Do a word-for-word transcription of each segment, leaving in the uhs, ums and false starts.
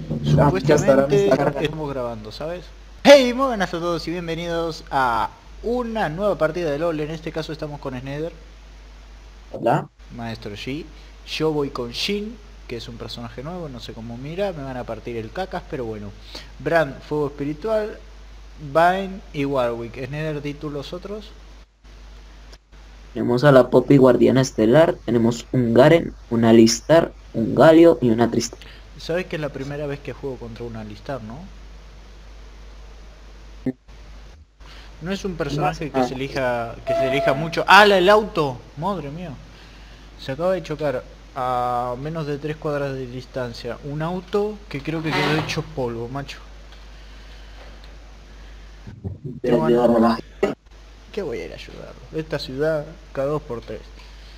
Ah, ya estará, me Supuestamente está cargando. estamos grabando, ¿sabes? Hey, muy buenas a todos y bienvenidos a una nueva partida de LOL. En este caso estamos con Sneder, Hola. Maestro G. Yo voy con Shin, que es un personaje nuevo, no sé cómo mira, me van a partir el cacas, pero bueno. Brand, Fuego Espiritual, Vine y Warwick. Sneder, di tú los otros. Tenemos a la Poppy Guardiana Estelar, tenemos un Garen, un Alistar, un Galio y una Triste. Sabes que es la primera vez que juego contra un Alistar, ¿no? No es un Más personaje que nada. se elija que se elija mucho. ¡Hala, el auto! Madre mía. Se acaba de chocar a menos de tres cuadras de distancia un auto que creo que quedó hecho polvo, macho. De Tengo ganas... ayudarme a la- ¿Qué voy a ir a ayudarlo? Esta ciudad, cada dos por tres.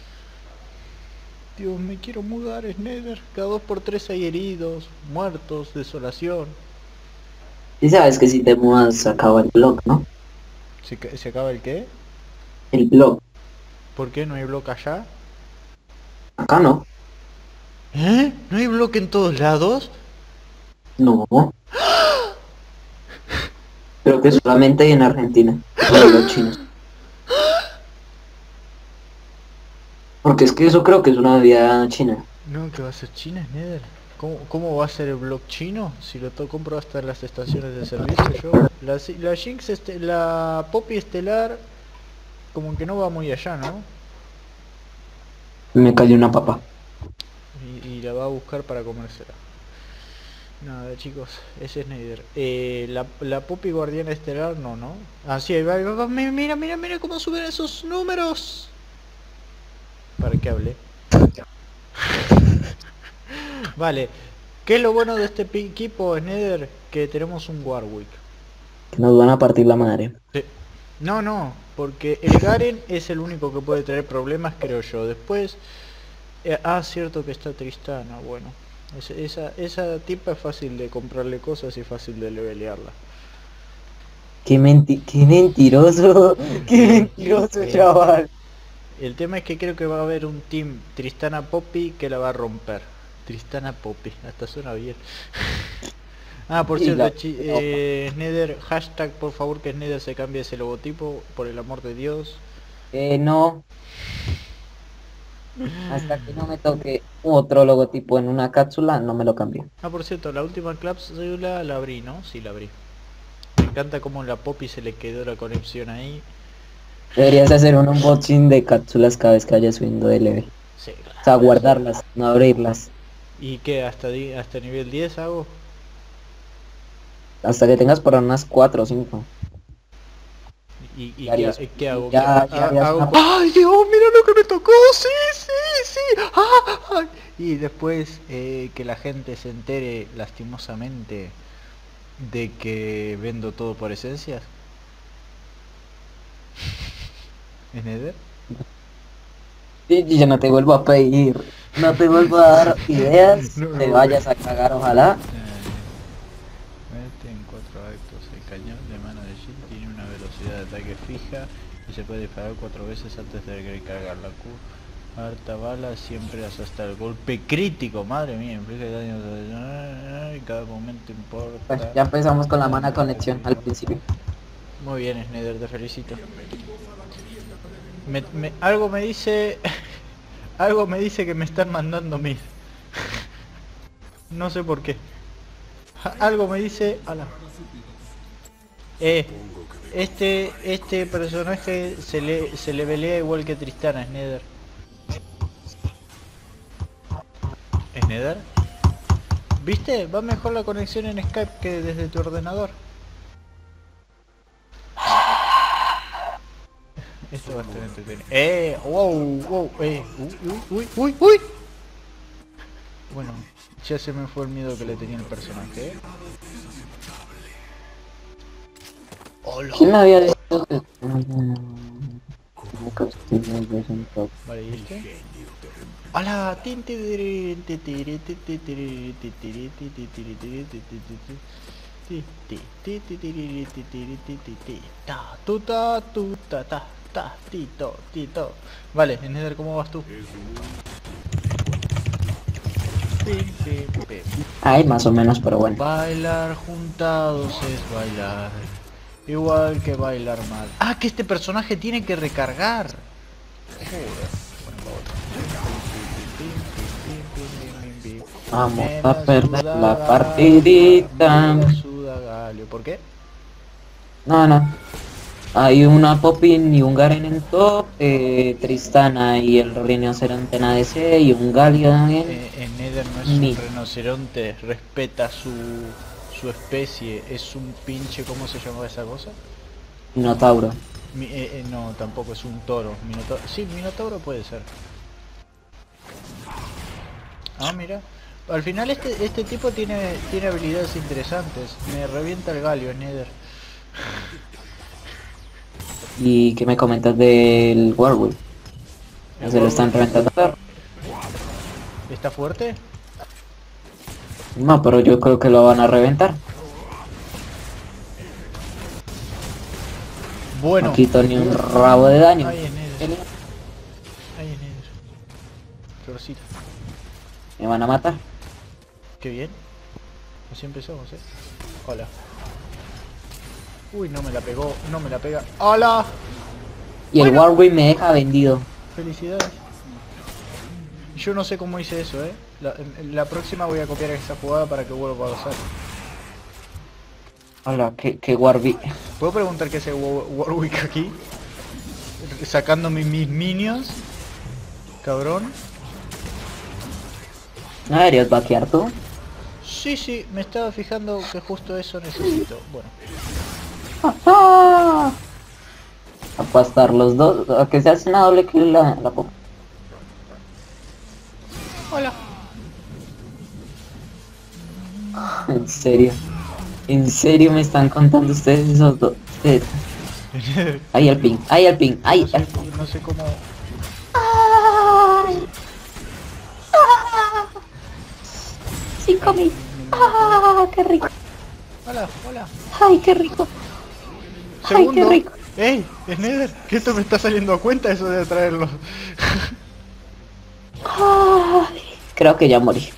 Dios, me quiero mudar, Sneder. Cada dos por tres hay heridos, muertos, desolación. Y sabes que si te mudas se acaba el blog, ¿no? ¿Se, ca- se acaba el qué? El blog. ¿Por qué no hay bloque allá? Acá no. ¿Eh? ¿No hay bloque en todos lados? No. Creo que solamente hay en Argentina. Para los chinos. Porque es que eso creo que es una bebida china. No, que va a ser China, Sneder. ¿Cómo, ¿Cómo va a ser el blog chino? Si lo to compro hasta en las estaciones de servicio yo. La, si- la Jinx, este, la Poppy Estelar, como que no va muy allá, ¿no? Me cayó una papa. Y, y la va a buscar para comérsela. Nada, chicos, ese es Snyder. Eh, la, la Poppy Guardiana Estelar, no, ¿no? Ah, sí, ahí va, ahí va, va, mi- mira, mira, mira cómo suben esos números. ¿Para qué hablé? Vale, ¿qué es lo bueno de este pi- equipo, Snyder? Que tenemos un Warwick. Que nos van a partir la madre. Sí. No, no, porque el Garen es el único que puede traer problemas, creo yo. Después, eh, ah, cierto que está Tristana, bueno. Ese- esa, esa tipa es fácil de comprarle cosas y fácil de levelearla. Qué menti qué mentiroso. Qué Eh, mentiroso, eh, chaval. el tema es que creo que va a haber un team Tristana Poppy que la va a romper. Tristana Poppy, hasta suena bien. Ah, por Y cierto, la... chi- eh, Sneder, hashtag por favor que Sneder se cambie ese logotipo, por el amor de Dios. Eh, no. Hasta que no me toque otro logotipo en una cápsula, no me lo cambio. Ah, por cierto, la última cápsula la abrí, ¿no? Sí, la abrí. Me encanta cómo la Poppy se le quedó la conexión ahí. Deberías hacer un unboxing de cápsulas cada vez que vayas subiendo de level. Sí, O sea, claro. guardarlas, no abrirlas. ¿Y qué? ¿Hasta, di- hasta nivel diez hago? Hasta que tengas por unas cuatro o cinco. ¿Y, y Ya qué, ha- harías, qué hago? ¿Qué ya, ha- ya ha- harías hago? una... co- ¡Ay, Dios! ¡Mira lo que me tocó! ¡Sí, sí, sí! ¡Ah! ¡Ay! Y después eh, que la gente se entere lastimosamente de que vendo todo por esencias. ¿Es Nether? Y y yo no te vuelvo a pedir, no te vuelvo a dar ideas, No, te no, vayas a cagar, ojalá. Mete en cuatro actos. El cañón de mano de Jin tiene una velocidad de ataque fija y se puede disparar cuatro veces antes de recargar la Q. Harta bala, siempre hasta el golpe crítico, madre mía, implica daño de... cada momento Pues importa. ya empezamos con la mala conexión al principio. Muy bien, Snyder, te felicito. Me, me- algo me dice... algo me dice que me están mandando mid. No sé por qué. Ja- Algo me dice... ala. Eh, este, este personaje se le, se le velea igual que Tristana, Snyder. ¿Snyder? ¿Viste? Va mejor la conexión en Skype que desde tu ordenador. Esto va a estar entretenido. ¡Eh! ¡Wow! ¡Wow! ¡Eh! ¡Uy! ¡Uy! ¡Uy! ¡Uy! Bueno, ya se me fue el miedo que le tenía el personaje, ¿eh? ¿Quién me ¡Hola! había dicho que... Vale, ¿y este? ¡Hola! Tin, tirirín, titiri, titiri, titiri, titiri, titiri, titiri, ti, ti, ti, titiri, titiri, titiri, ta, tu, ta, tu, ta, ta, ta, tito, tito. Vale, Nether, ¿cómo vas tú? Pim, pim, pim. Ay, más o menos, pero bueno. Bailar juntados es bailar. Igual que bailar mal. Ah, que este personaje tiene que recargar. Joder. Bueno, para otro. Vamos Me a la perder suda la Galio, partidita. me la suda Galio. ¿Por qué? No, no. Hay una Popin y un Garen en top, eh, Tristana y el rinoceronte en A D C y un Galio también. Eh, en Nether no es Mi. un rinoceronte, respeta su, su especie, es un pinche, ¿cómo se llamaba esa cosa? Minotauro. Mi, eh, eh, no, tampoco es un toro. Minotauro, sí, Minotauro puede ser. Ah, mira. Al final este este tipo tiene tiene habilidades interesantes. Me revienta el Galio en Nether. ¿Y qué me comentas del Warwick? El Se lo están Warwick reventando. está fuerte. No, pero yo creo que lo van a reventar. Bueno. No quito ni un rabo de daño. Ahí en Nether. Ahí en Nether. Florcita. Me van a matar. Qué bien. Así empezamos, eh. Hola. Uy, no me la pegó, no me la pega. ¡Hola! Y el Bueno. Warwick me deja vendido. Felicidades. Yo no sé cómo hice eso, eh. La, la próxima voy a copiar esa jugada para que vuelva a usar. Hola, que, que Warwick. ¿Puedo preguntar qué hace Wa- Warwick aquí? Sacando mis, mis minions. Cabrón. ¿No deberías vaquear tú? Sí, sí, me estaba fijando que justo eso necesito. Bueno. ¡Ah! Apastar los dos, a que se hace una doble kill la, la pop. Hola. En serio. En serio me están contando ustedes esos dos. Ustedes. Ahí el ping, ahí el ping, ahí No sé, el... no sé cómo... ¡Ay! ¡Ah! Cinco mil. ¡Ah! ¡Qué rico! Hola, hola. ¡Ay, qué rico! ¡Ay, Segundo. qué rico! ¡Ey! ¿Es Nether? ¿Que esto me está saliendo a cuenta eso de traerlo? Ay, creo que ya morí.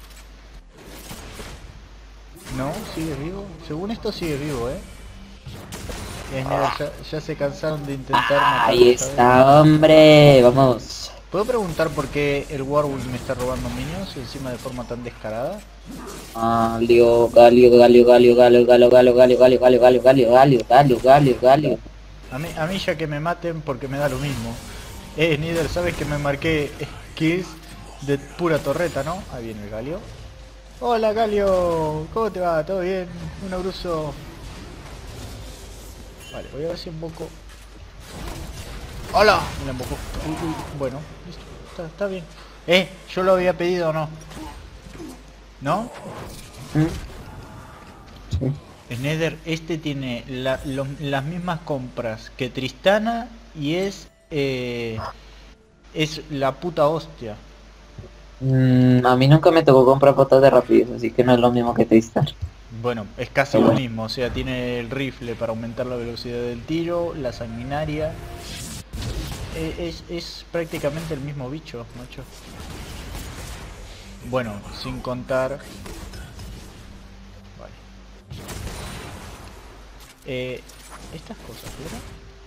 No, sigue vivo. Según esto sigue vivo, eh. Es Nether, ya, ya se cansaron de intentar matarlo, Ahí ¿sabes? está, hombre. Vamos. ¿Puedo preguntar por qué el Warwick me está robando minions encima de forma tan descarada? Galio, galio, galio, galio, galio, galio, galio, galio, galio, galio, galio, galio, galio, galio, galio, galio. A mí, a mí ya que me maten porque me da lo mismo. Eh, Nether, sabes que me marqué kills de pura torreta, ¿no? Ahí viene el Galio. Hola Galio, ¿cómo te va? ¿Todo bien? Un abrazo. Vale, voy a ver si invoco. ¡Hola! Me la invocó. Uy, uy, bueno, listo, está, está bien. Eh, yo lo había pedido o no. ¿No? Sí. El Nether, este tiene la- los- las mismas compras que Tristana y es eh, es la puta hostia. Mm, a mí nunca me tocó comprar botas de rapidez, así que no es lo mismo que Tristar. Bueno, es casi Pero lo bueno. mismo, o sea, tiene el rifle para aumentar la velocidad del tiro, la sanguinaria. Eh, es, es prácticamente el mismo bicho, macho. Bueno, sin contar... Vale. Eh, estas cosas, ¿verdad?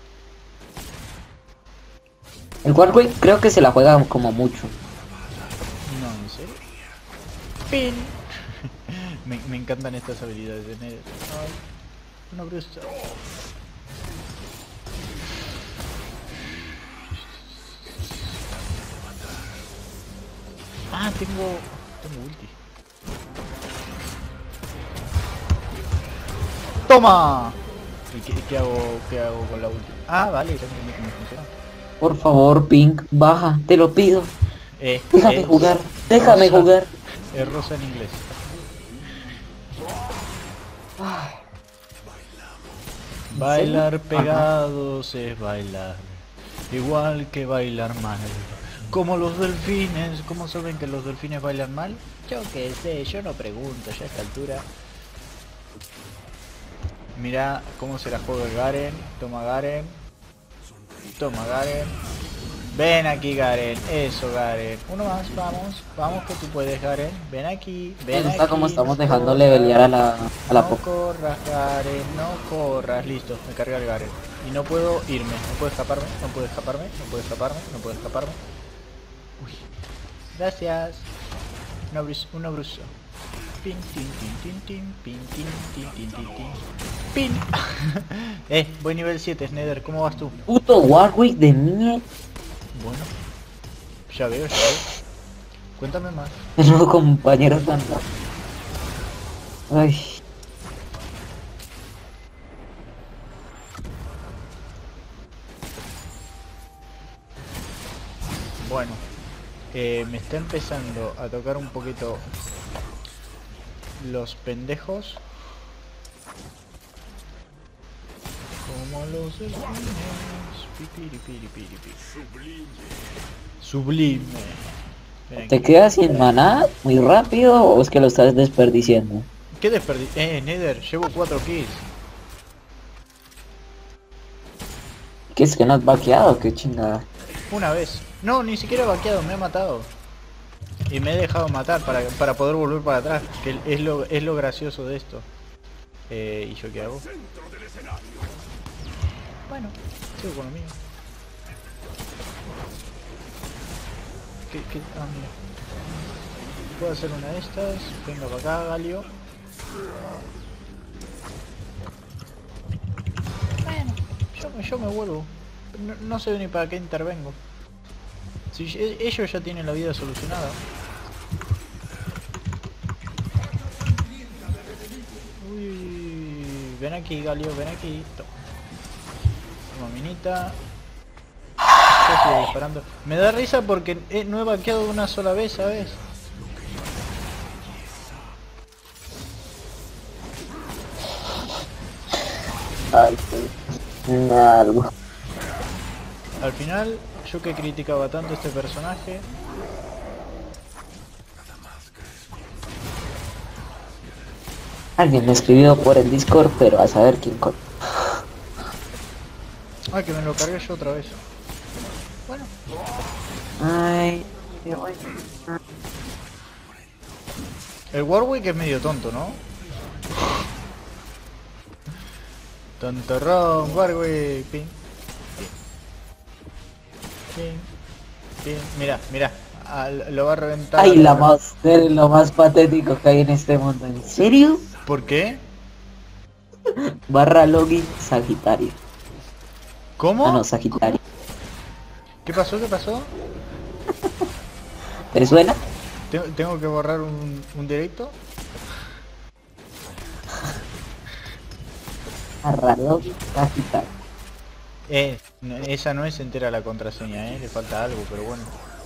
El Warwick creo que se la juega como mucho. No, ¿en serio? ¡Pin! me, me encantan estas habilidades de Nether. Ay, una brusa. Ah, tengo... tengo ulti. ¡Toma! ¿Y qué, qué hago, qué hago con la ulti? Ah, vale, ya entendí cómo funciona. Por favor, Pink, baja, te lo pido. Eh, Déjame eh, jugar, déjame rosa. jugar. Es rosa en inglés. Bailar pegados es bailar, igual que bailar mal. Como los delfines, ¿cómo saben que los delfines bailan mal? Yo qué sé, yo no pregunto ya a esta altura. Mira cómo se la juega el Garen, toma Garen, toma Garen, Ven aquí, Garen. Eso, Garen. Uno más, vamos. Vamos que tú puedes, Garen. Ven aquí, ven Me gusta aquí. como estamos no dejando corras. levelear a la, a la No Poppy. corras, Garen. No corras. Listo, me carga el Garen. Y no puedo irme. No puedo escaparme. No puedo escaparme. No puedo escaparme. No puedo escaparme. Uy. Gracias. Un abrazo. Un abrazo. Pin, tin, tin, tin, tin, pin, tin, tin, tin, tin, tin. Pin. Eh, voy nivel siete, Nether. ¿Cómo vas tú? Puto Warwick de mierda. Bueno. Ya veo, ya veo. Cuéntame más. No, compañero tan... Ay. Bueno. Eh, me está empezando a tocar un poquito los pendejos. Como los delfines. Pipiripiripiripi. Sublime. Ven ¿Te aquí. quedas sin maná muy rápido o es que lo estás desperdiciando? ¿Qué desperdi... Eh, Nether, llevo cuatro kills. ¿Qué es que no has vaqueado? ¿Qué chingada? Una vez. No, ni siquiera he vaqueado, me ha matado. Y me he dejado matar para, para poder volver para atrás. Que es lo, es lo gracioso de esto. Eh, ¿y yo qué hago? Bueno, sigo con lo mío. ¿Qué, qué? Ah, mira. Puedo hacer una de estas. Venga para acá, Galio. Bueno, yo, me- yo me vuelvo. No, no sé ni para qué intervengo. Si e- ellos ya tienen la vida solucionada. Uy, ven aquí, Galio, ven aquí. Toma. Toma, minita. Yo sigo disparando. Me da risa porque eh, no he vaqueado una sola vez, ¿sabes? Ay, qué... algo. Al final, yo que criticaba tanto este personaje. Alguien me escribió por el Discord, pero a saber quién con... Ah, que me lo cargué yo otra vez. Bueno, Ay, qué bueno. el Warwick es medio tonto, ¿no? Tontorrón, Warwick. Pin, pin, pin, pin. Mira, mira. Al- lo va a reventar. Ay, la ahora. más, eres lo más patético que hay en este mundo. ¿En serio? ¿Por qué? Barra login Sagitario. ¿Cómo? Ah, no, Sagitario. ¿Qué pasó? ¿Qué pasó? ¿Te suena? ¿Tengo, tengo que borrar un, un directo? Barra login Sagitario. Eh, no, esa no es entera la contraseña, eh. Le falta algo, pero bueno.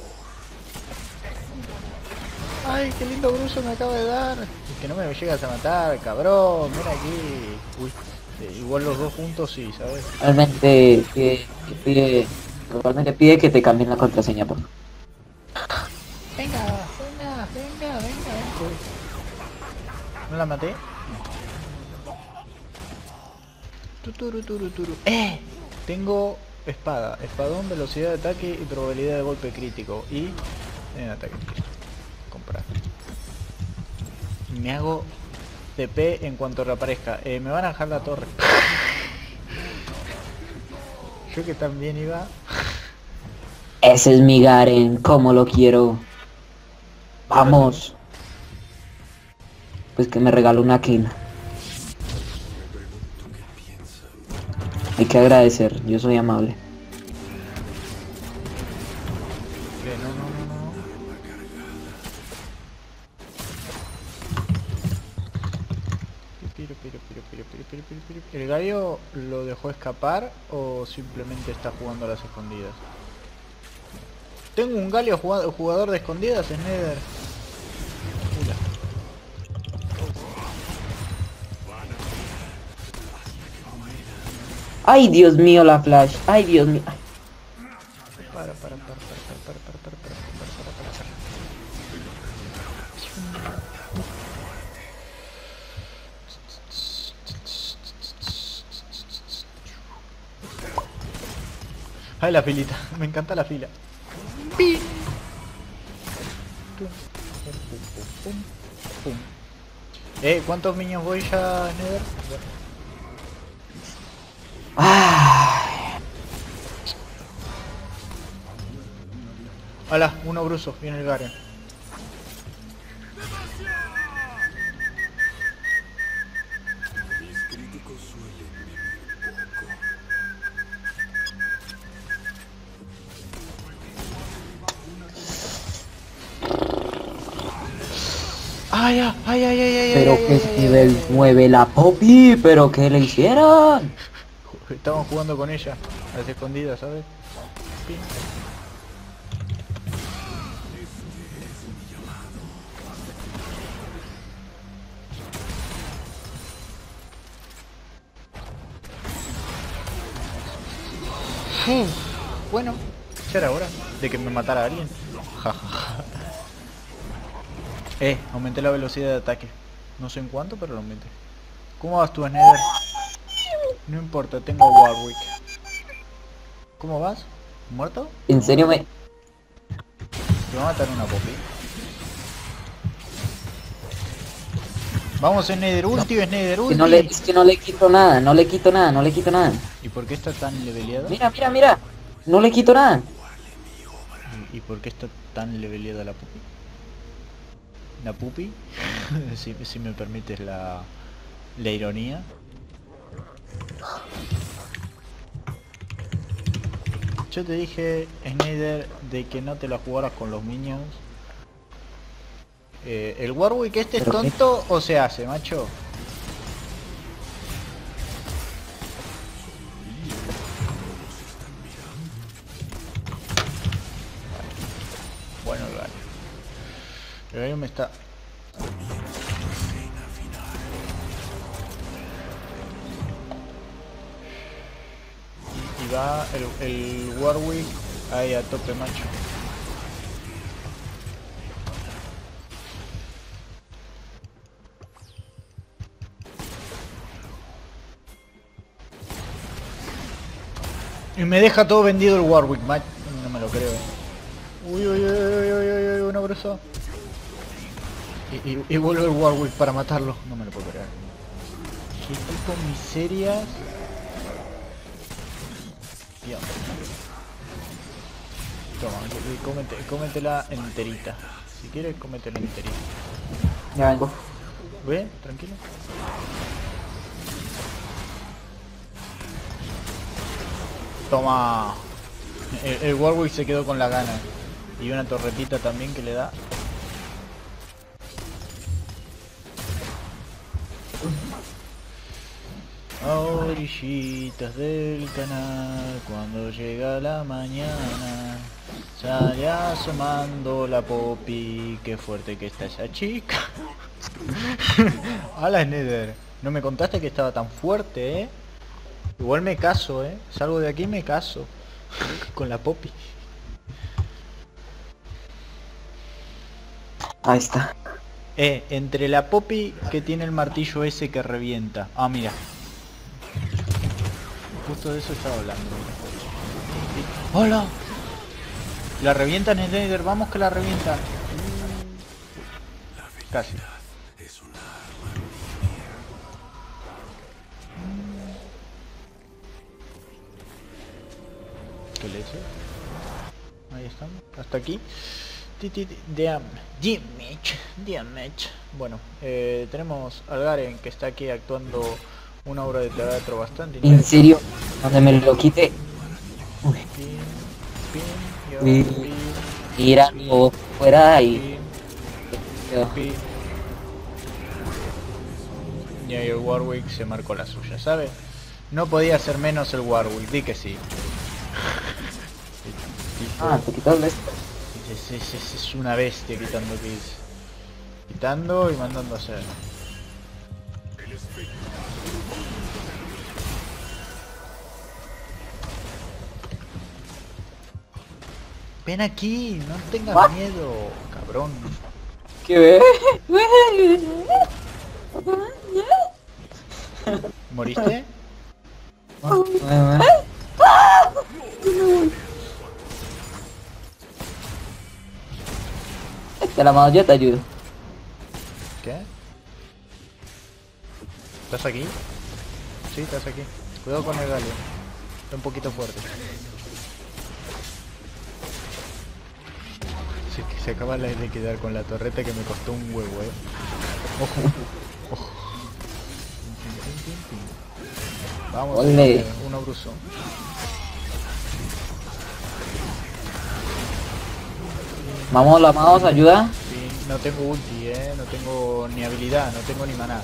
Ay, qué lindo bruso me acaba de dar. Es que no me llegas a matar, cabrón. Mira aquí. Uy, eh, igual los dos juntos sí, ¿sabes? Realmente pide, que pide, realmente pide que te cambien la contraseña, por favor. Venga, venga, venga, venga. Uy. ¿No la maté? Tuturu, turu, turu. ¡Eh! Tengo espada, espadón, velocidad de ataque y probabilidad de golpe crítico. Y en ataque crítico. Comprar. Me hago T P en cuanto reaparezca. Eh, me van a dejar la torre. Yo que también iba. Ese es mi Garen, como lo quiero. Vamos. Pues que me regaló una kill. Hay que agradecer, yo soy amable. Que no, no, no, no. Piro, piro, piro, piro, piro, piro, piro, piro. ¿El gallo lo dejó escapar o simplemente está jugando a las escondidas? Tengo un galio jugado- jugador de escondidas en Nether. Mira. Ay, Dios mío, la flash. Ay, Dios mío. Ay, Para, para, para, para, para, para, para, para, para, para, para, para. Ay, la filita. Me encanta la fila. ¡Pi! Pum, pum, pum, pum, pum. Eh, ¿cuántos minions voy ya, Nether? Ay. Hola, uno bruso, viene el Garen. Ay, ay, ay, ay, ay, ay, Pero ay, que ay, es ay, nivel ay, ay. nueve la Poppy, pero que le hicieron. Estaban jugando con ella, a las escondidas, ¿sabes? Pin. Uf, bueno, ya era hora de que me matara a alguien. eh, aumenté la velocidad de ataque. No sé en cuánto, pero lo aumenté. ¿Cómo vas tú, Nether? No importa, tengo Warwick. ¿Cómo vas? ¿Muerto? En serio me... Te va a matar una Poppy. Vamos, es Nether ulti, es Nether Que ulti. no le, es que no le quito nada, no le quito nada, no le quito nada. ¿Y por qué está tan leveleada? Mira, mira, mira. No le quito nada. ¿Y, y por qué está tan leveleada la Pupi? ¿La Pupi? si, si me permites la, la ironía. Yo te dije, Snyder, de que no te la jugaras con los minions. Eh, ¿El Warwick este es Pero tonto o se hace, macho? Bueno, el gallo. El gallo me está... Y va el, el Warwick ahí a tope, macho. Y me deja todo vendido el Warwick, macho. No me lo creo. Uy, uy, uy, uy, uy, uy, uy, una brusa. Y, y, y vuelve el Warwick para matarlo. No me lo puedo creer. Qué tipo miserias. Dios. Toma, cómete, cómetela enterita. Si quieres, cómetela enterita. Ya vengo. ¿Ve? Tranquilo. Toma. El, el Warwick se quedó con la gana. Y una torretita también que le da. A orillitas del canal, cuando llega la mañana, sale asomando la Poppy. Qué fuerte que está esa chica. Hola, Nether. No me contaste que estaba tan fuerte, eh. Igual me caso, eh. Salgo de aquí y me caso. Con la Poppy. Ahí está. Eh, entre la Poppy que tiene el martillo ese que revienta. Ah, mira. Justo de eso estaba hablando. ¡Hola! La revienta, Nether, vamos que la revienta. Casi. ¿Qué leche? Ahí estamos, hasta aquí. Damage, damage. Bueno, eh, tenemos al Garen que está aquí actuando una obra de teatro bastante En serio, donde me lo quite. Uy. Pin, pin, yo, Uy. pin, Tirando fuera y... pin, pin. Y ahí el Warwick se marcó la suya, ¿sabes? No podía ser menos el Warwick, di que sí. Ah, te quitó el esto. Es, es, es, es una bestia quitando kills. Quitando y mandando a hacer. Ven aquí, no tengas ¿What? miedo, cabrón. ¿Qué ve? ¿Moriste? Te la mando, yo te ayudo. ¿Qué? ¿Estás aquí? Sí, estás aquí. Cuidado con el galio. Está un poquito fuerte. Se, se acaba de liquidar con la torreta que me costó un huevo, eh. Ojo. Ojo. Vamos, Ole. uno bruso. Vamos, la vamos, ayuda. Sí, no tengo ulti, eh. No tengo ni habilidad, no tengo ni maná.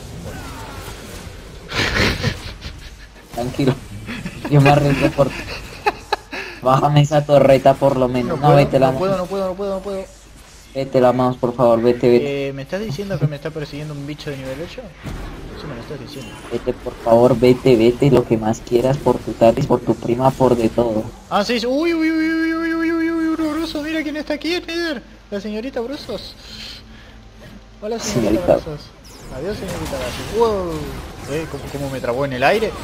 Tranquilo. Yo me arriesgo por... Bájame esa torreta por lo menos. No, No, puedo, vete la no mouse. puedo, no puedo, no puedo, no puedo. Vete la mouse, por favor, vete, vete. Eh, ¿Me estás diciendo que me está persiguiendo un bicho de nivel ocho? Sí, me lo estás diciendo. Vete, por favor, vete, vete, lo que más quieras por tu tatis, por tu prima, por de todo. Ah, sí, sí. Uy, uy, uy, uy, uy, uy, uy, uy, uy, Bruso, mira quién está aquí, Nether. La señorita Brusos. Hola, señorita, Señorita. Brusos. Adiós, señorita Brusos. Wow. Eh, ¿cómo, cómo me trabó en el aire?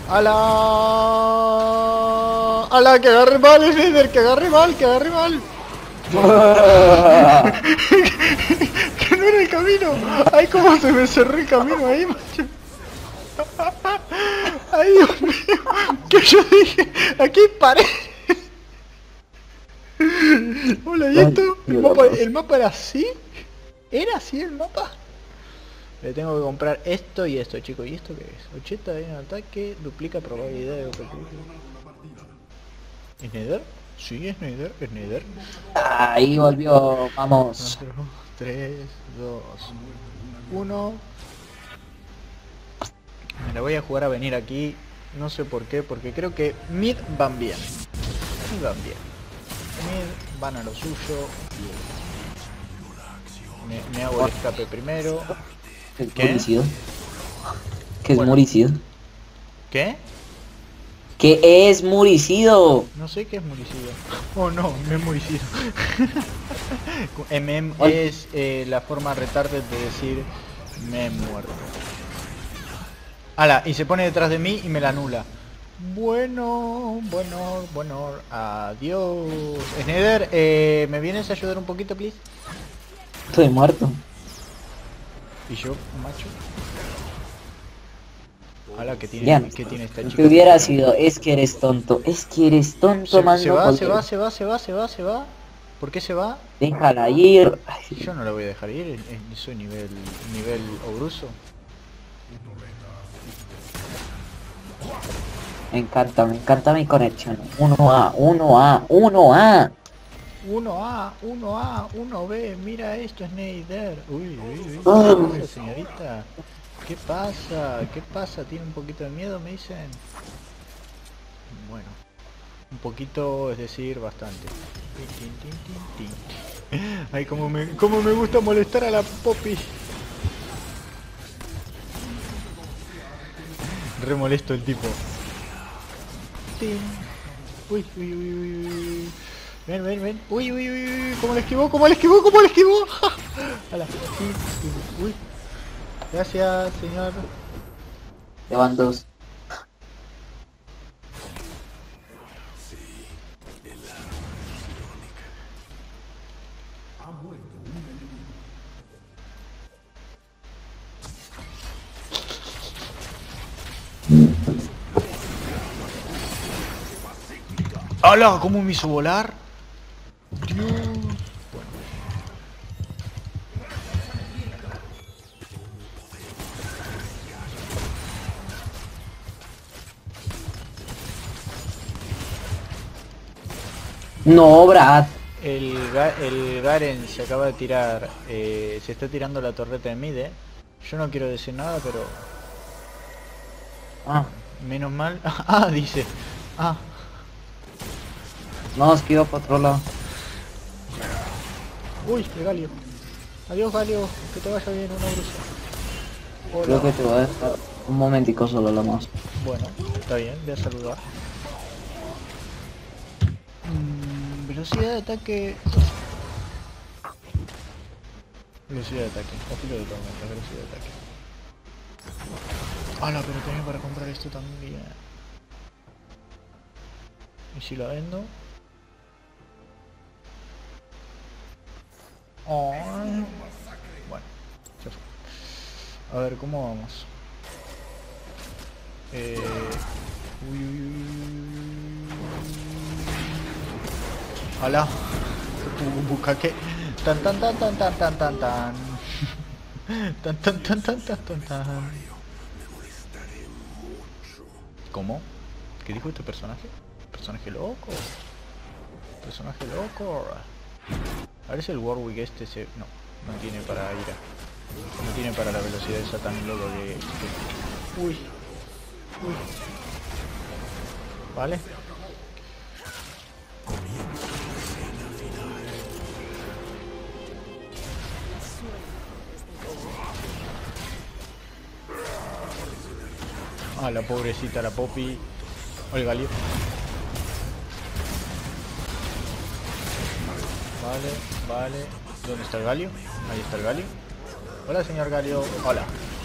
¡Hala! ¡Hala! ¡Que agarre mal, Nether! ¡Que agarre mal! ¡Que agarre mal! ¡Que no era el camino! ¡Ay, cómo se me cerró el camino ahí, macho! ¡Ay, Dios mío! Que yo dije, aquí paré. Hola, ¿y esto? ¿El mapa, ¿El mapa era así? ¿Era así el mapa? Le tengo que comprar esto y esto, chicos. ¿Y esto qué es? ochenta de un ataque, duplica probabilidad de ataque. ¿Es Nether? Sí, es Nether, es Nether. Ahí volvió, vamos. cuatro, tres, dos, uno. Me la voy a jugar a venir aquí. No sé por qué, porque creo que mid van bien. Mid van bien. Mid van a lo suyo. Me, me hago el escape primero. ¿Qué? ¿Qué? Muricido. ¿Qué es Bueno. muricido? ¿Qué? ¿Qué es muricido? No sé qué es muricido. Oh no, no es muricido. M M Ol- es eh, la forma retarded de decir me he muerto. Ala, y se pone detrás de mí y me la anula. Bueno, bueno, bueno, adiós. Sneder, eh, ¿me vienes a ayudar un poquito, please? Estoy muerto. Y yo, macho. Ala, ¿qué tiene, Ya. ¿qué tiene esta Lo chica? que hubiera sido, es que eres tonto. Es que eres tonto, Se, más se no va, se cualquiera. va, se va, se va, se va, se va. ¿Por qué se va? Déjala ir. Ay, Yo no la voy a dejar ir, eh, soy nivel, nivel obruso. me encanta, me encanta mi conexión. uno A, uno A, uno A. uno A, uno A, uno B, mira esto, Sneider. Uy, uy, uy, Ah. ¿qué pasa, señorita? ¿Qué pasa? ¿Qué pasa? ¿Tiene un poquito de miedo, me dicen? Bueno, un poquito, es decir, bastante. Tin, tin, tin, tin, tin. Ay, cómo me, cómo me gusta molestar a la Poppy. Re molesto el tipo. Tin. Uy, uy, uy, uy, uy. Ven, ven, ven. Uy, uy, uy, uy. ¿Cómo le esquivó? ¿Cómo le esquivó? ¿Cómo le esquivó? Ala. Uy. Gracias, señor. Te van dos. ¡Hala! ¿Cómo me hizo volar? Dios. Bueno. No, Brad. El, Ga- el Garen se acaba de tirar, eh, se está tirando la torreta de mid, eh. Yo no quiero decir nada, pero Ah, menos mal. Ah, dice. Ah, no, es que iba para otro lado. uy, el Galio. Adiós, Galio, que te vaya bien, una brusa. Hola. Creo que te voy a dejar un momentico solo la mouse. Bueno, está bien, voy a saludar. Mm, velocidad de ataque. Velocidad de ataque, o filo de tormenta, velocidad de ataque. Hala, pero también para comprar esto también. ¿Y si lo vendo? Oh. Bueno, ya fue. A ver, ¿cómo vamos? Eh... Uy, uy, uy, uy, uy. Hola. Bukake. Tan tan tan tan tan tan tan tan. Tan tan tan tan tan tan tan. ¿Cómo? ¿Qué dijo este personaje? ¿Personaje loco? ¿Personaje loco? A ver si el Warwick este se... No, no tiene para ira. No tiene para la velocidad esa tan loco que... que... Uy. Uy. Vale. Ah, la pobrecita, la Poppy. O el Galio. Vale, vale. ¿Dónde está el Galio? Ahí está el Galio. Hola, señor Galio. Hola.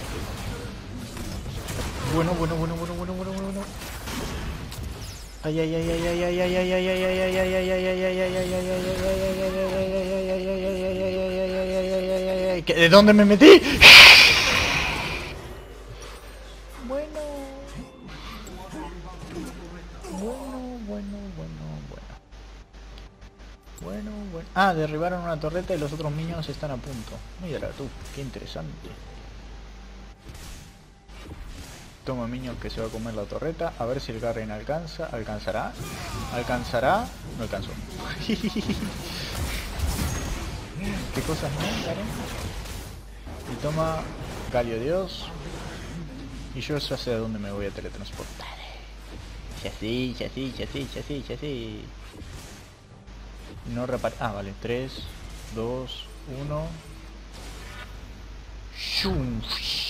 Bueno, bueno, bueno, bueno, bueno, bueno, bueno. Ay, ay, ay, ay, ay, ay, ay, ay, ay, ay, ay, ay, ay, ay, ay, ay, ay, ay, ay, ¿de dónde me metí? Bueno. Bueno, bueno, bueno, bueno. Bueno, bueno. Ah, derribaron una torreta y los otros minions están a punto. Mira tú, qué interesante. Toma minion que se va a comer la torreta. A ver si el Garen alcanza. ¿Alcanzará? ¿Alcanzará? No alcanzó. ¿Qué cosas no, Garen? Y toma Galio Dios. Y yo ya sé a dónde me voy a teletransportar. Ya sí, ya sí, ya sí, ya sí, ya sí. No repar... Ah, vale. tres, dos, uno. ¡Shum!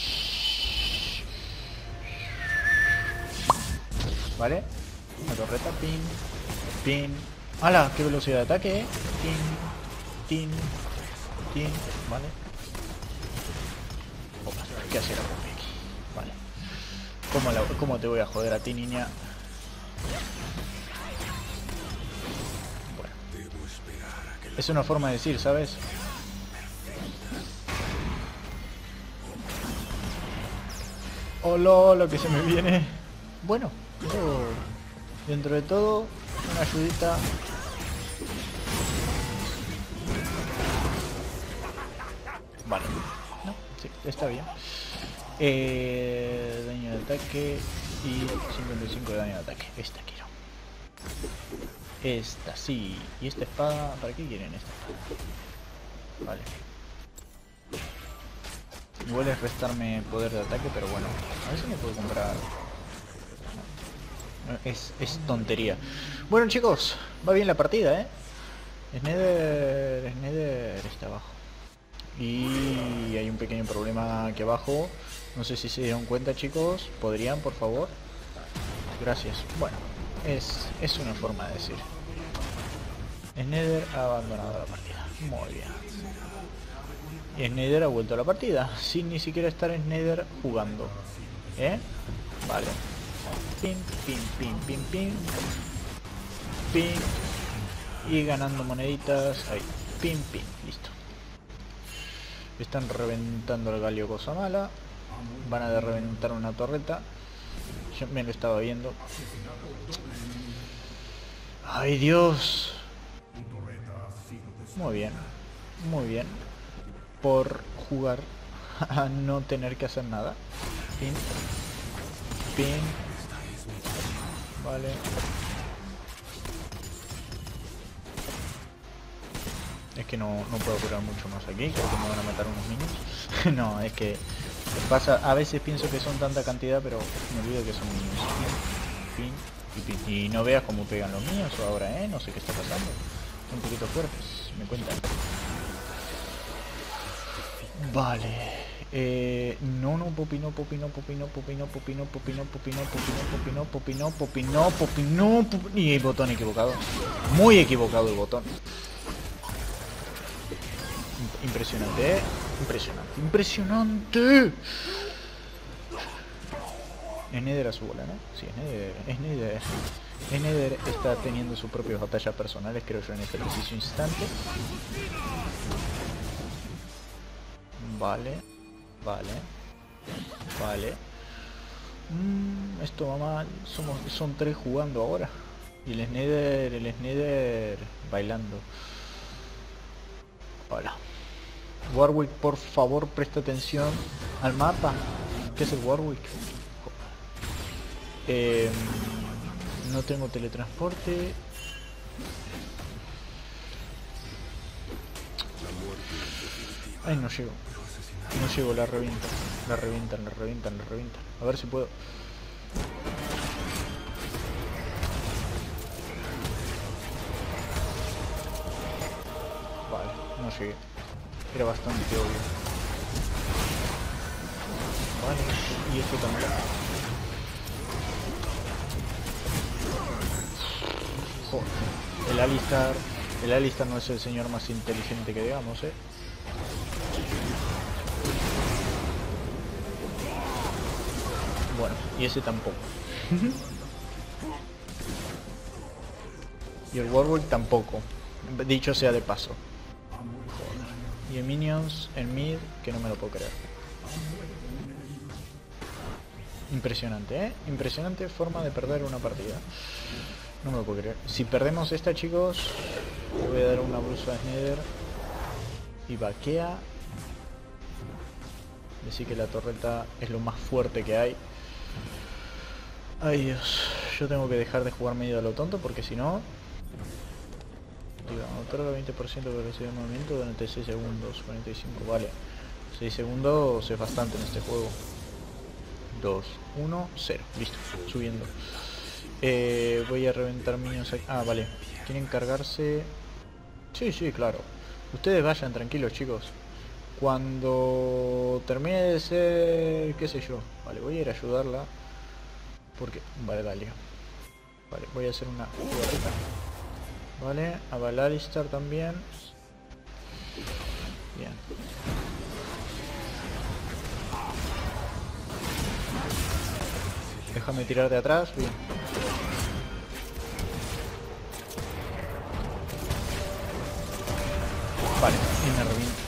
Vale, una torreta, pin, pin. ¡Hala! ¡Qué velocidad de ataque, eh! Pin, pin, pin. Vale. Opa, ¿qué hace la Poppy aquí? Vale. ¿Cómo, la, ¿Cómo te voy a joder a ti, niña? Bueno. Es una forma de decir, ¿sabes? ¡Hola! Lo que se me viene. Bueno. Oh, dentro de todo, una ayudita. Vale, no, sí, está bien. Eh, daño de ataque y cincuenta y cinco de daño de ataque. Esta quiero. Esta, sí. Y esta espada, ¿para qué quieren esta espada? Vale. Igual es restarme poder de ataque, pero bueno. A ver si me puedo comprar... Es, es tontería. Bueno, chicos, va bien la partida, ¿eh? Sneder, Sneder está abajo. Y hay un pequeño problema aquí abajo. No sé si se dieron cuenta, chicos. ¿Podrían, por favor? Gracias. Bueno, es, es una forma de decir. Sneder ha abandonado la partida. Muy bien. Y Sneder ha vuelto a la partida, sin ni siquiera estar Sneder jugando. ¿Eh? Vale. Pin, pin, pin, pin, pin. Pin. Y ganando moneditas. Ahí. Pin, pin. Listo. Están reventando el Galio cosa mala. Van a reventar una torreta. Yo me lo estaba viendo. ¡Ay, Dios! Muy bien. Muy bien. Por jugar a no tener que hacer nada. Pin. Pin. Vale. Es que no, no puedo curar mucho más aquí. Creo que me van a matar unos minions. No, es que pasa. A veces pienso que son tanta cantidad, pero me olvido que son minions. Pin, pin, y, pin. Y no veas cómo pegan los minions ahora, ¿eh? No sé qué está pasando. Son un poquito fuertes, me cuentan. Vale. Eh, no, no, Poppy, no, Poppy, no, Poppy, no, Poppy, no, Poppy, no, Poppy, no, Poppy, no, Poppy, no, Poppy, no, Poppy, no, Poppy, no, Poppy, no, Poppy, y el botón equivocado. Muy equivocado el botón. Impresionante, ¿eh? Impresionante, impresionante. Sneder a su bola, ¿no? Sí, Sneder, Sneder. Sneder está teniendo sus propias batallas personales, creo yo, en este preciso instante. Vale. Vale. Vale. Mm, esto va mal. Somos, son tres jugando ahora. Y el Sneder, el Sneder bailando. Hola. Warwick, por favor, presta atención al mapa. ¿Qué es el Warwick? Eh, no tengo teletransporte. Ay, no llego. No llego, la revientan. La revientan, la revientan, la revientan. A ver si puedo. Vale, no llegué. Era bastante obvio. Vale, y esto también. Joder. El Alistar. El Alistar no es el señor más inteligente que digamos, eh. Bueno, y ese tampoco. Y el Warwick tampoco. Dicho sea de paso. Joder. Y el Minions en mid, que no me lo puedo creer. Impresionante, ¿eh? Impresionante forma de perder una partida. No me lo puedo creer. Si perdemos esta, chicos, le voy a dar una blusa a Sneder. Y vaquea. Decir que la torreta es lo más fuerte que hay. Ay Dios, yo tengo que dejar de jugar medio a lo tonto porque si no... Digamos, otorga veinte por ciento de velocidad de movimiento durante seis segundos, cuarenta y cinco, vale. seis segundos es bastante en este juego. dos, uno, cero, listo, subiendo. Eh, voy a reventar minions aquí. Ah, vale, quieren cargarse... Sí, sí, claro. Ustedes vayan tranquilos, chicos. Cuando termine de ser... qué sé yo. Vale, voy a ir a ayudarla. Porque... Vale, dale. Vale, voy a hacer una jugadita. Vale, a Valalistar también. Bien. Déjame tirar de atrás. Bien. Vale, y me reviento.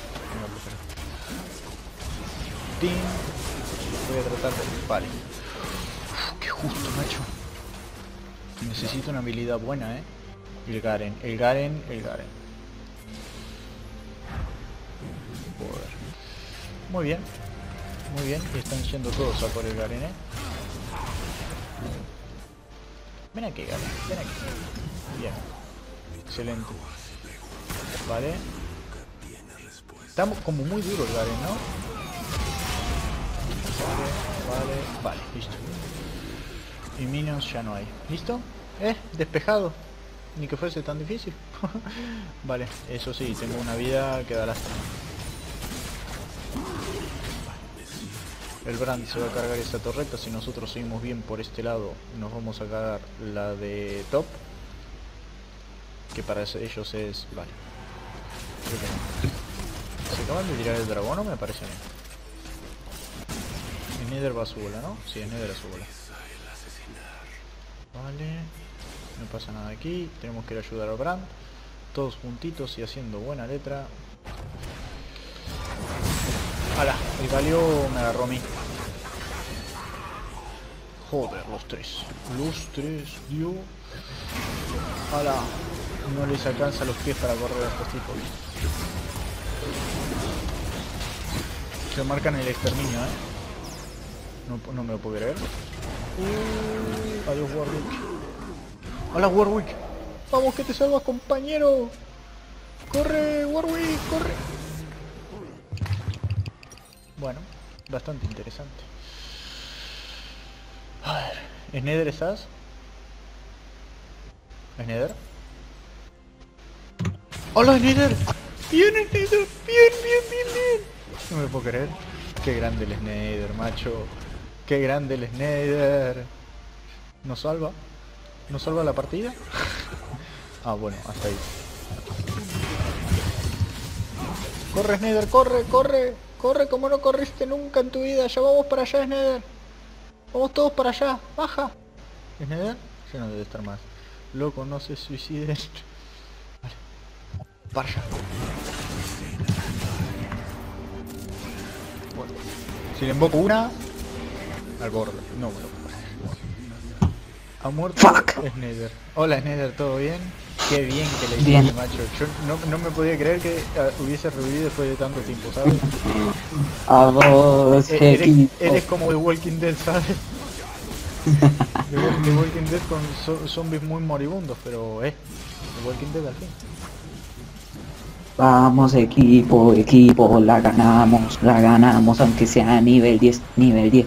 Voy a tratar de... Vale. Uf, qué justo, macho. Necesito una habilidad buena, eh. El Garen, el Garen, el Garen. Joder. Muy bien. Muy bien. Y están yendo todos a por el Garen, eh. Ven aquí, Garen. Ven aquí. Bien. Excelente. Vale. Estamos como muy duro el Garen, ¿no? Vale, vale, vale, listo. Y minions ya no hay. ¿Listo? Eh, despejado. Ni que fuese tan difícil. Vale, eso sí, tengo una vida que da lástima. El Brand se va a cargar esta torreta. Si nosotros seguimos bien por este lado, nos vamos a cargar la de top. Que para ellos es... Vale. Creo que no. ¿Se acaban de tirar el dragón o me parece a mí? Nether va a su bola, ¿no? Sí, es Nether a su bola. Vale. No pasa nada aquí. Tenemos que ir a ayudar a Brand. Todos juntitos y haciendo buena letra. ¡Hala! El Galio me agarró a mí. Joder, los tres. Los tres, Dios. ¡Hala! No les alcanza los pies para correr a estos tipos. Se marcan el exterminio, ¿eh? No, no me lo puedo creer. Uh, adiós, Warwick. Hola, Warwick. Vamos, que te salvas, compañero. Corre, Warwick, corre. Bueno, bastante interesante. A ver, ¿Sneder estás? ¿Sneder? ¡Hola, Sneder! ¡Bien, Sneder! ¡Bien, bien, bien, bien! No me lo puedo creer. Qué grande el Sneder, macho. Qué grande el Sneder. ¿Nos salva? ¿Nos salva la partida? Ah, bueno, hasta ahí. Corre, Sneder, corre, corre. Corre como no corriste nunca en tu vida. Ya vamos para allá, Sneder. Vamos todos para allá. Baja. ¿Sneder? Ya no debe estar más. Loco, no se suiciden. Vale. Para allá. Bueno, si le invoco una, al borde. No, bueno. Ha muerto Fuck. Snyder. Hola Snyder, ¿todo bien? Qué bien que le Bien. hiciste, macho. Yo no, no me podía creer que uh, hubiese revivido después de tanto tiempo, ¿sabes? A vos, E- eres, equipo. eres como The Walking Dead, ¿sabes? The, Wa- The Walking Dead con zo- zombies muy moribundos, pero eh, The Walking Dead al fin. Vamos, equipo, equipo, la ganamos, la ganamos, aunque sea nivel diez, nivel diez.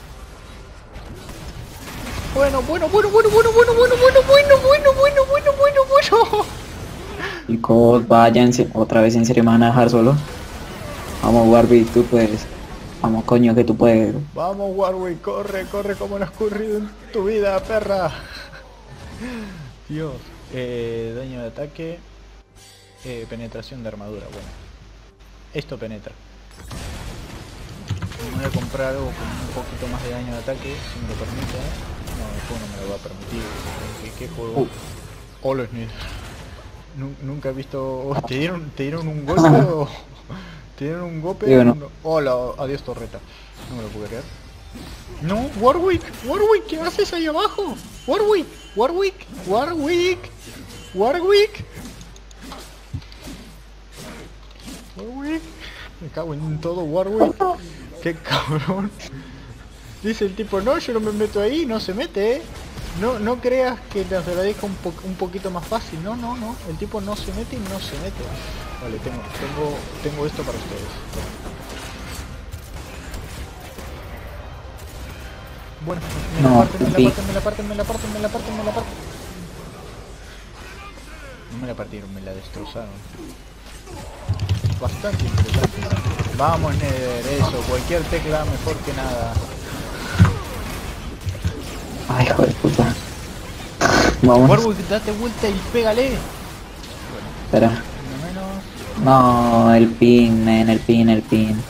Bueno, bueno, bueno, bueno, bueno, bueno, bueno, bueno, bueno, bueno, bueno, bueno, bueno, bueno. Chicos, váyanse, otra vez en serio me van a dejar solo. Vamos, Warwick, tú puedes. Vamos, coño, que tú puedes. Vamos Warwick, corre, corre como no has corrido en tu vida, perra. Dios. Eh, daño de ataque. Eh, penetración de armadura, bueno. Esto penetra. Me voy a comprar algo con un poquito más de daño de ataque, si me lo permite. No, el juego no me lo va a permitir. ¿Qué, qué juego? Uh. Hola, Snid. Nu- Nunca he visto... ¿Te dieron, ¿Te dieron un golpe o...? ¿Te dieron un golpe? Sí, bueno. No. Hola, adiós torreta. No me lo puedo creer. No, Warwick, Warwick, ¿qué haces ahí abajo? Warwick, Warwick, Warwick, Warwick. Warwick. Me cago en todo, Warwick. Qué cabrón. Dice el tipo, no, yo no me meto ahí, no se mete, eh. No, no creas que te la deja un, po un poquito más fácil. No, no, no. El tipo no se mete y no se mete. Vale, tengo, tengo, tengo esto para ustedes. Bueno, me la No, parten, me la sí. parten, me la parten, me la parten, me la parten, me la parten. No me la partieron, me la destrozaron. Bastante interesante. Vamos, Nether, eso, cualquier tecla mejor que nada. Ay, hijo de puta. Vamos. Warwick, date vuelta y pégale. Espera. Uno menos. No, el pin, en el pin, el pin.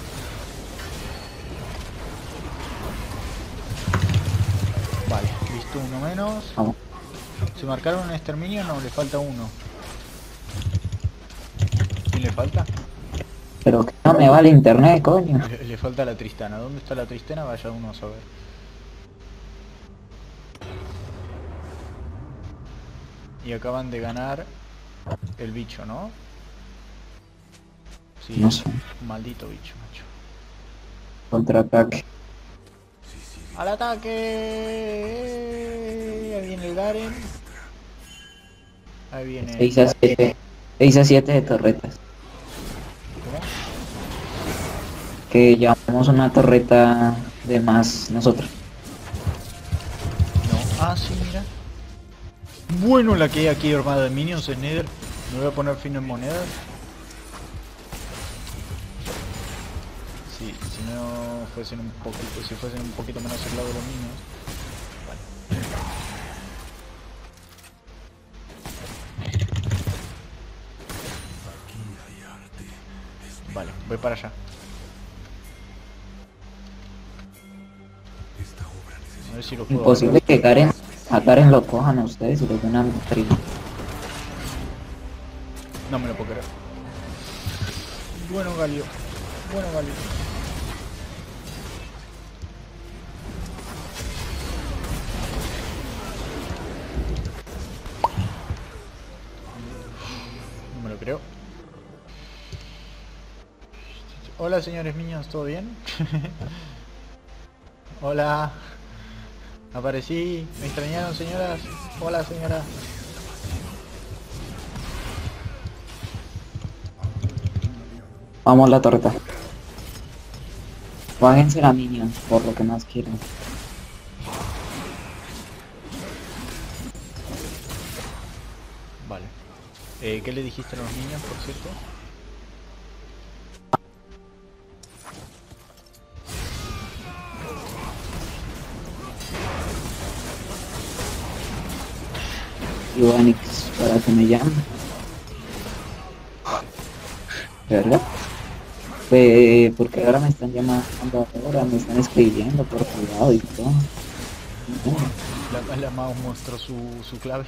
Vale, listo, uno menos. Vamos. ¿Se marcaron un exterminio? No, le falta uno. ¿Quién le falta? Pero que no me va el internet, coño. Le, le falta la Tristana. ¿Dónde está la Tristana? Vaya uno a saber. Y acaban de ganar el bicho, ¿no? Sí, No sé. un maldito bicho, macho. Contraataque. ¡Al ataque! Ahí viene el Garen. Ahí viene... seis a siete. seis a siete de torretas. ¿Cómo? Que llevamos una torreta de más nosotros. No. Ah, sí, mira. Bueno la que hay aquí armada de minions en Nether. Me voy a poner fino en monedas. Sí, si no fuesen un poquito, si fuesen un poquito menos al lado de los minions. Vale. Vale, voy para allá. A ver si lo puedo. Imposible que Karen, a Karen lo cojan a ustedes y les den una trilla. No me lo puedo creer. Bueno, Galio. Bueno, Galio. No me lo creo. Hola, señores niños, ¿todo bien? Hola. Aparecí. ¿Me extrañaron, señoras? Hola, señora. Vamos la torreta. Bájense la minion, por lo que más quieran. Vale. Eh, ¿Qué le dijiste a los niños, por cierto? Ivanix para que me llame. ¿Verdad? Pues, porque ahora me están llamando, ahora me están escribiendo por privado y todo. La, la mouse mostró su, su clave.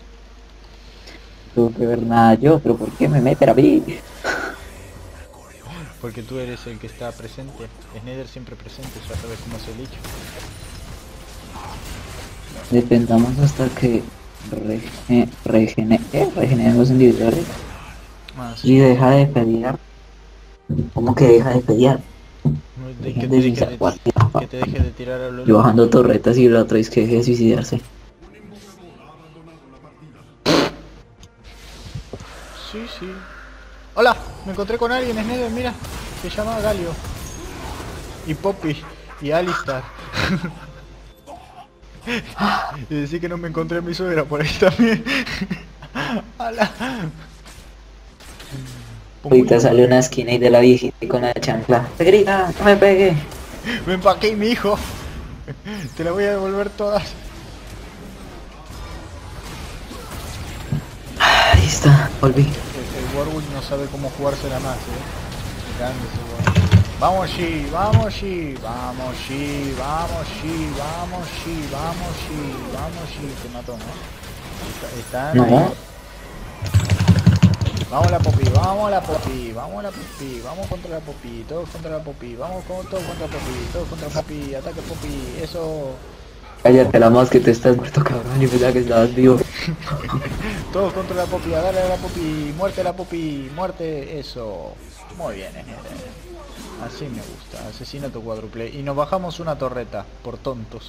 No tuve que ver nada yo, pero ¿por qué me meten a mí? Porque tú eres el que está presente. Snyder siempre presente, ya sabes cómo es el hecho. Dependamos hasta que rege, regene, ¿eh? regeneremos individuales. Ah, sí. Y deja de pelear. ¿Cómo que deja de pelear? No, de, que, Dejen te de deje de, suicidar. que te deje de tirar a lo Yo loco. bajando torretas y la otra es que deje de suicidarse. Sí, sí. Hola, me encontré con alguien, Snyder, mira. Se llama Galio. Y Poppy. Y Alistar. Y decir que no me encontré a mi suegra por ahí también. Hola. Ahorita sale una esquina y de la viejita con la chancla. ¡Te grita! ¡No me pegue! Me empaqué, mi hijo. Te la voy a devolver todas. Ahí está, volví. El, el Warwick no sabe cómo jugársela más, eh. Grande ese Warwick. Vamos, Shi, vamos, Shi, vamos, Shi, vamos, Shi, vamos, Shi, vamos, Shi, vamos, Shi. Te mató, ¿no? Está, están No. ahí. Vamos la Poppy, vamos la Poppy, vamos la Poppy, vamos contra la Poppy, todos contra la Poppy, vamos con, todos contra Poppy, todos contra Poppy, ataque Poppy, eso. Cállate la más que te estás muerto, cabrón, y pensaba que estabas vivo. Todos contra la Poppy, agarre a la Poppy, muerte a la Poppy, muerte, eso. Muy bien, Snyder. Así me gusta, asesinato cuádruple. Y nos bajamos una torreta, por tontos.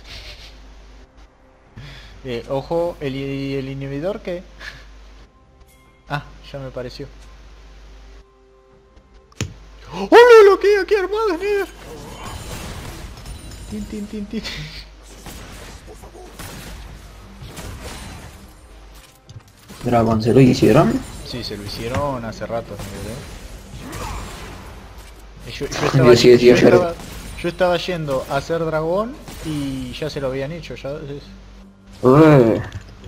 Eh, ojo, el, el inhibidor que... Ah, ya me pareció. ¡Hola, lo que hay aquí armado, Snyder! Tin, tin, tin, tin. Dragón, ¿se lo hicieron? Sí, se lo hicieron hace rato, Snyder, ¿eh? Yo, yo, estaba, Yo sí decía yo, ayer. estaba, yo estaba yendo a hacer dragón y ya se lo habían hecho, ya... Uy.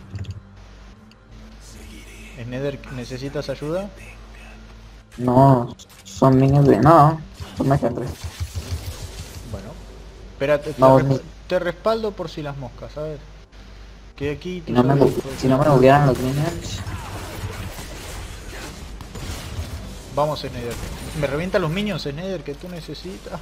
Snyder, ¿necesitas ayuda? No, son minions de... No, son mecantres. Bueno, espérate, te, Vamos, resp- mi- te respaldo por si las moscas, ¿sabes? Que aquí... Si tú no me, sabes- bu- si no me hubieran los minions... Vamos, Snyder. Me revienta los minions, Snyder, que tú necesitas.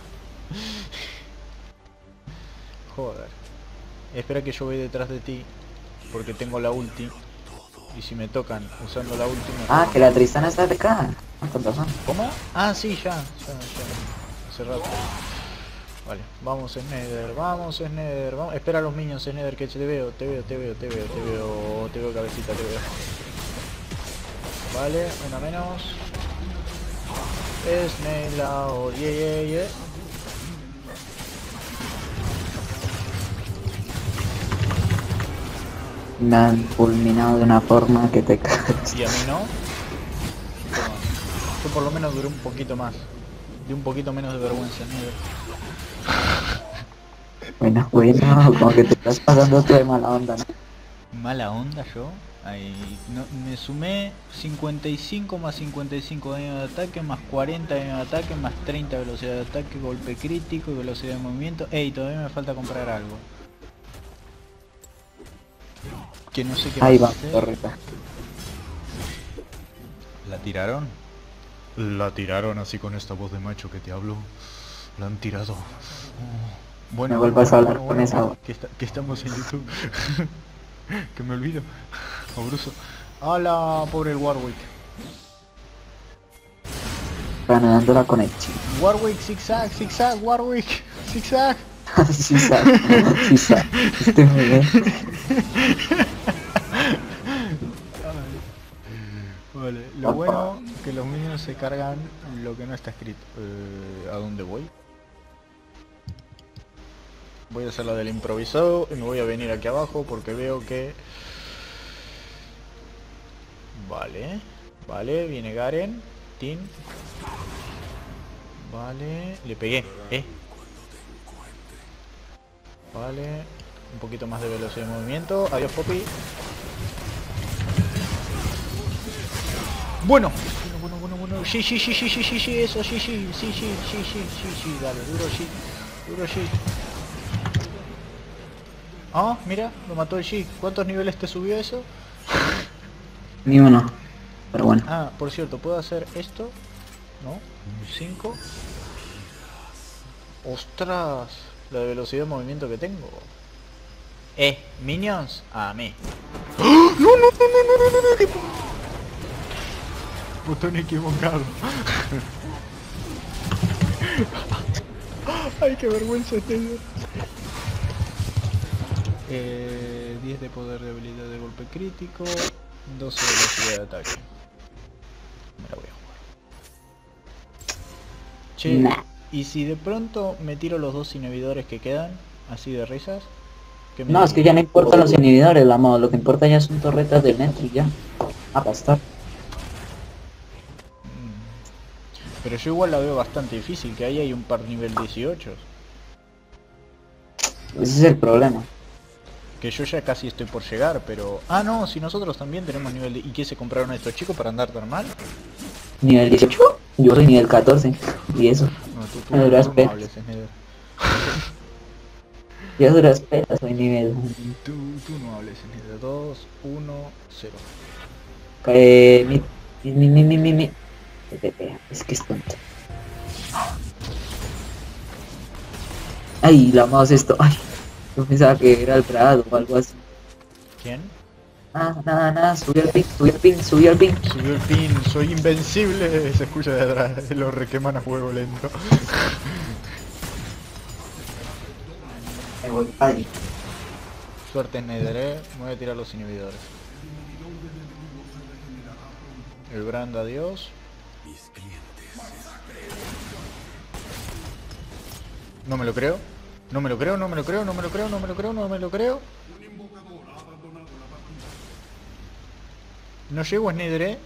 Joder. Espera que yo voy detrás de ti, porque tengo la ulti. Y si me tocan usando la ulti me... Ah, que la Tristana está de acá. Ah, con razón. ¿Cómo? Ah, sí, ya, ya, ya. Hace rato. Vale, vamos, Snyder, vamos, Snyder, vamos. Espera a los minions, Snyder, que te veo, te veo, te veo, te veo, te veo, te veo, cabecita, te veo. Vale, una menos. Snailao, yeah, yeah, yeah. Me han fulminado de una forma que te cagas. Y a mí no. Toma. Yo por lo menos duré un poquito más. De un poquito menos de vergüenza, Snyder. Bueno, bueno, como que te estás pasando tú de mala onda, ¿no? Mala onda yo. Ahí, no, me sumé cincuenta y cinco más cincuenta y cinco de daño de ataque, más cuarenta de daño de ataque, más treinta de velocidad de ataque, golpe crítico y velocidad de movimiento. Ey, todavía me falta comprar algo. Que no sé qué Ahí más va, hacer. torreta. ¿La tiraron? La tiraron así con esta voz de macho que te hablo. La han tirado. Oh. Bueno, No vuelvas a hablar bueno, con bueno, esa voz. que, está, que estamos en YouTube. Que me olvido. Obruso. Hola, pobre el Warwick. Ganando la conexión. Warwick, zigzag, zigzag, Warwick, zigzag. Sí, sabe. Sí, sabe. Estoy muy bien. Vale, lo bueno que los minions se cargan lo que no está escrito. Eh, ¿A dónde voy? Voy a hacer la del improvisado y me voy a venir aquí abajo porque veo que... Vale, vale, viene Garen, Tin. Vale, le pegué, eh. Vale, un poquito más de velocidad de movimiento. Adiós, Poppy. Bueno, bueno, bueno, bueno, bueno. Sí, sí, sí, sí, sí, sí, sí, eso, sí, sí, sí, sí, sí, sí, sí, sí, dale, duro, sí, duro, sí. Ah, mira, lo mató el G. ¿Cuántos niveles te subió eso? Ni uno. Pero bueno. Ah, por cierto, puedo hacer esto. ¿no? cinco. ¡Ostras! La de velocidad de movimiento que tengo. Eh, minions, a mí. ¡Oh! ¡No, no, no, no, no, no, no, no! Botón equivocado. Ay, qué vergüenza este. Eh, diez de poder de habilidad de golpe crítico, doce de velocidad de ataque. Me la voy a jugar. Che, Nah. ¿y si de pronto me tiro los dos inhibidores que quedan, así de risas? ¿Qué me No, es que ya no importan los inhibidores, la modo. Lo que importa ya son torretas del Netflix, ya. A pastar. Pero yo igual la veo bastante difícil, que ahí hay un par nivel dieciocho. Ese es el problema. Que yo ya casi estoy por llegar, pero... Ah, no, si nosotros también tenemos nivel de... ¿Y qué se compraron estos chicos para andar tan mal? ¿Nivel dieciocho? Yo soy nivel catorce. Y eso. No, tú, tú, Me tú, duras tú no pelas. hables, Snyder. Yo duras pelas, soy nivel. Tú, tú no hables, Snyder. dos, uno, cero. Eh, mi, mi, mi, mi, mi, mi. Es que es tonto. Ay, la mouse esto. Ay, yo pensaba que era el Prado o algo así. ¿Quién? Nada, nada, nada. Subió el ping, subió el ping, subió el ping. Subió el pin, soy invencible. Se escucha de atrás, lo requeman a fuego lento. Me voy. Ay. Suerte, Snyder, eh. Me voy a tirar los inhibidores. El Brand, adiós. No me lo creo. No me lo creo, no me lo creo, no me lo creo, no me lo creo, no me lo creo. No llego a Snyder, eh.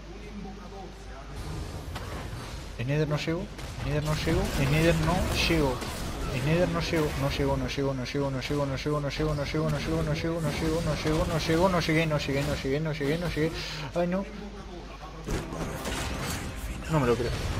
Snyder no llego. Snyder no llego. Snyder no llego. Snyder no llego. No llego, no llego, no llego, no llego, no llego, no llego, no llego, no llego, no llego, no llego, no llego, no llego, no llegué, no llegué, no llegué, no llegué, no llegué, no llegué. Ay, no. No me lo creo.